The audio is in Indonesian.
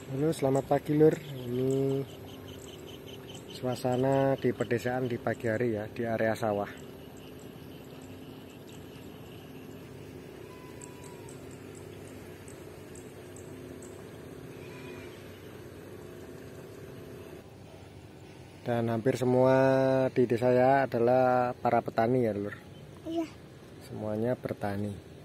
Halo, selamat pagi Lur. Ini suasana di pedesaan di pagi hari ya, di area sawah. Dan hampir semua di desa saya adalah para petani ya Lur. Iya. Semuanya bertani.